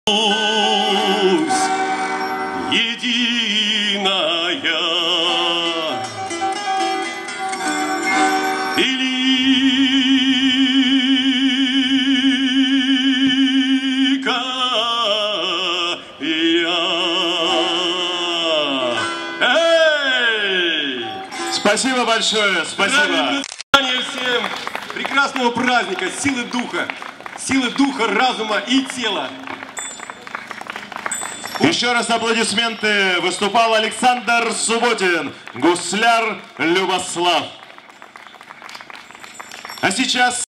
единая великая. Эй! Спасибо большое, спасибо. Всем прекрасного праздника, силы духа, разума и тела. Еще раз аплодисменты. Выступал Александр Субботин, гусляр Любослав. А сейчас...